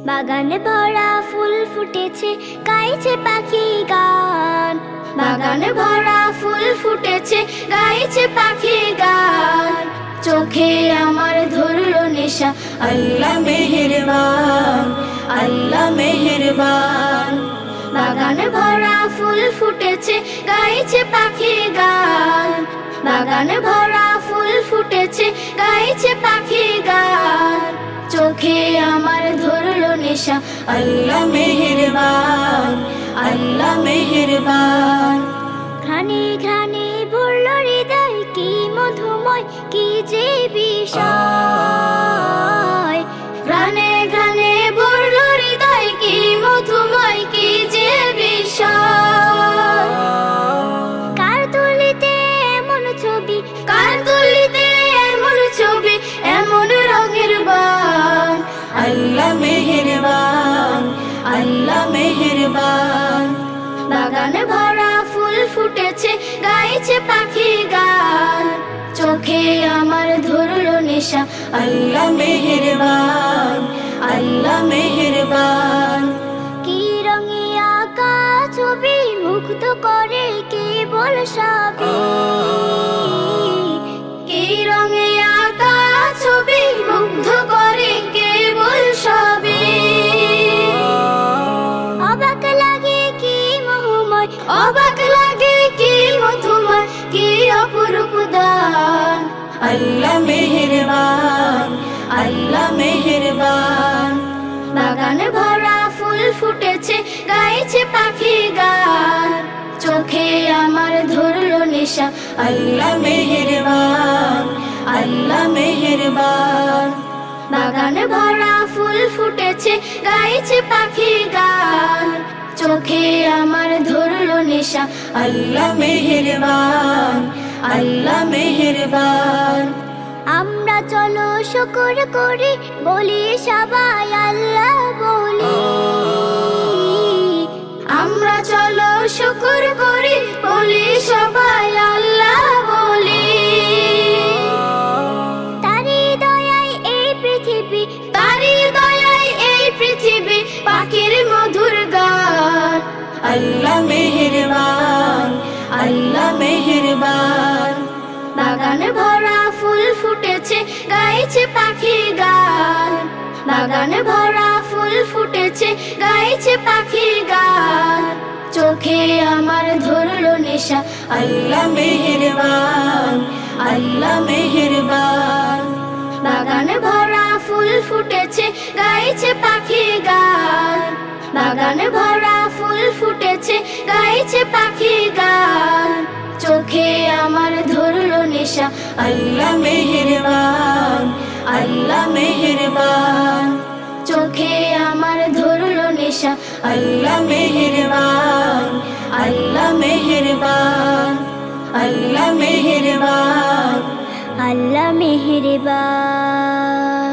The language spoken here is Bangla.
বাগানে ভরা ফুল ফুটেছে, গাইছে পাখি গান। বাগানে ভরা ফুল ফুটেছে, গাইছে পাখি গান। চোখে আমার ধরলো নেশা, আল্লাহ মেহেরবান, আল্লাহ মেহেরবান। বাগানে ভরা ফুল ফুটেছে, গাইছে পাখি গান। বাগানে ভরা ফুল ফুটেছে, গাইছে পাখি গান। চোখে আমার ধরলো নেশা, আল্লাহ মেহেরবান, আল্লাহ মেহেরবান। ঘ্রাণে ঘ্রাণে ভরলো হৃদয়, কি মধুময়, কি যে বিষয়। ঘ্রাণে ঘ্রাণে ভরলো হৃদয়, কি মধুময়, কি যে বিষয়। কার তুলিতে এমন ছবি, কার তুলিতে এমন ছবি, এমন রঙের বান। আল্লাহ মেহেরবান, আল্লাহ মেহেরবান। বাগানে ভরা ফুল ফুটেছে, গাইছে পাখি গান। চোখে আমার ধরলো নেশা, আল্লাহ মেহেরবান, আল্লাহ মেহেরবান। কি রঙে আঁকা ছবি, মুগ্ধ করে কেবল সবই। কি রঙে আঁকা ছবি, মুগ্ধ করে কেবল সবই। অবাক লাগে কি মোহময়, অবাক লাগে কি মধুময়, কি অপরূপ দান। আল্লাহ মেহেরবান, আল্লাহ মেহেরবান। বাগানে ভরা ফুল ফুটেছে, গাইছে পাখি গান। চোখে আমার ধরলো নেশা, আল্লাহ মেহেরবান, আল্লাহ মেহেরবান। বাগানে ভরা ফুল ফুটেছে, গাইছে পাখি গান। চোখে আমার ধরলো নেশা, আল্লাহ মেহেরবান, আল্লাহ মেহেরবান। আমরা চলো শুকর করি, বলি সবাই আল্লাহ বলি। আমরা চলো শুকর করি, বলি সবাই আল্লাহ বলি। তারি দয়ায় এই পৃথিবী, তারি দয়ায় এই পৃথিবী, পাখির মধুর গান। আল্লাহ মেহেরবান, আল্লাহ মেহেরবান। বাগানে ভরা ফুল ফুটেছে, গাইছে পাখি গান। বাগানে ভরা ফুল ফুটেছে, গাইছে পাখি গান। চোখে আমার ধরলো নেশা, আল্লাহ মেহেরবান, আল্লাহ মেহেরবান। বাগানে ভরা ফুল ফুটেছে, গাইছে পাখি গান। বাগানে ভরা ফুল ফুটেছে, গাইছে পাখি গান। চোখে আমার ধরলো নেশা, আল্লাহ মেহেরবান, আল্লাহ মেহেরবান। চোখে আমার ধরলো নেশা, আল্লাহ মেহেরবান, আল্লাহ মেহেরবান, আল্লাহ মেহেরবান, আল্লাহ মেহেরবান।